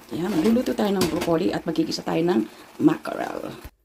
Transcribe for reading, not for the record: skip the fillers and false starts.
Ayan, magluluto tayo ng broccoli at magkikisa tayo ng mackerel.